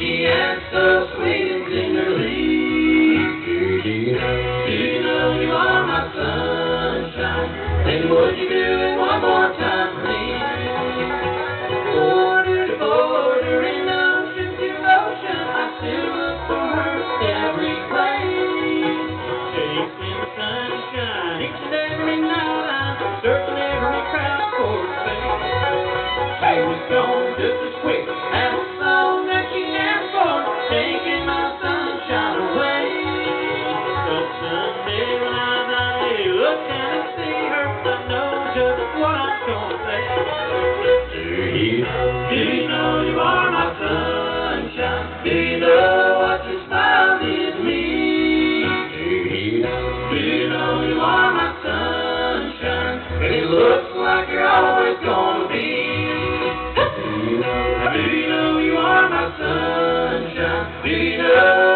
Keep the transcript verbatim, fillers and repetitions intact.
She acts so sweet and tenderly. Do you know, do you know you are my sunshine? And would you do it one more time for me? Border to border and ocean to ocean, I still look for her every place. Chasing the sunshine each and every night, I'm searching every crowd for her face. She was gone just as quick as a song that she asked for, taking my sunshine away. But someday when I'm out here looking to see her, I know just what I'm gonna say. Do you know, do you know you are my sunshine? Do you know what your smile did to me? Do you know, do you know you are my sunshine? And it looks like you're always gonna be. Do you know, do you know you are my sunshine? Do you know?